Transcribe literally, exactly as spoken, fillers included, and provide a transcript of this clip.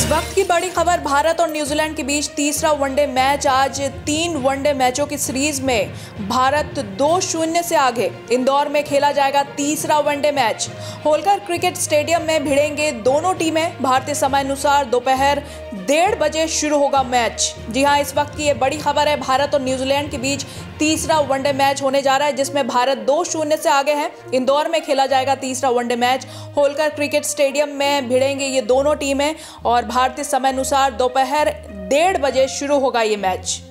वक्त की बड़ी खबर, भारत और न्यूजीलैंड के बीच तीसरा वनडे मैच। आज तीन वनडे मैचों की सीरीज में भारत दो शून्य से आगे। इंदौर में खेला जाएगा तीसरा one day match. Holkar cricket stadium में भिड़ेंगे दोनों टीमें। भारतीय समय अनुसार दोपहर डेढ़ बजे शुरू होगा मैच। जी हां, इस वक्त की ये बड़ी खबर है। भारत और न्यूजीलैंड के बीच तीसरा वनडे मैच होने जा रहा है, जिसमें भारत दो शून्य से आगे है। इंदौर में खेला जाएगा तीसरा one day match. Holkar cricket stadium में भिड़ेंगे ये दोनों टीमें और भारतीय समय अनुसार दोपहर डेढ़ बजे शुरू होगा ये मैच।